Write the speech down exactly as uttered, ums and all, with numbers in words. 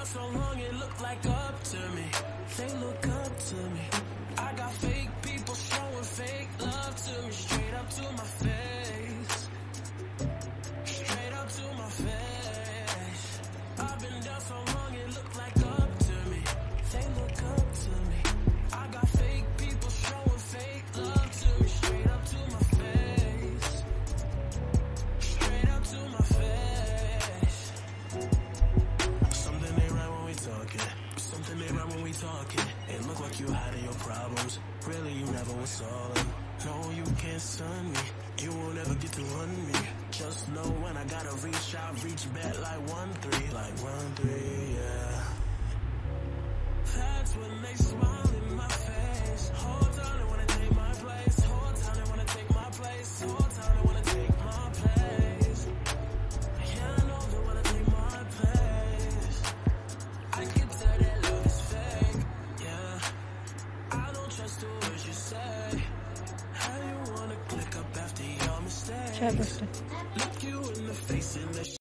down so long it look like up to me. They look up to me. I got fake people showing fake love to me. Straight up to my face. Straight up to my face. I've been down so long it look like up to me. They look up to me. I got fake people showing fake love to me. Straight up to my face. Straight up to my face. Something ain't right when we talking. Something ain't right when we talking. It look like you hiding your problems. Really, you never was solid. No, you can't stun me. You won't ever get to run me. Just know when I gotta reach out, reach back like one three, like one three, yeah. That's when they smile in my face. Whole time they wanna take my place. Whole time they wanna take my place. Whole time they wanna take my place. Yeah, I know they wanna take my place. I can tell that love is fake. Yeah, I don't trust the words you say. How you wanna click up after your mistakes? Look you in the face in the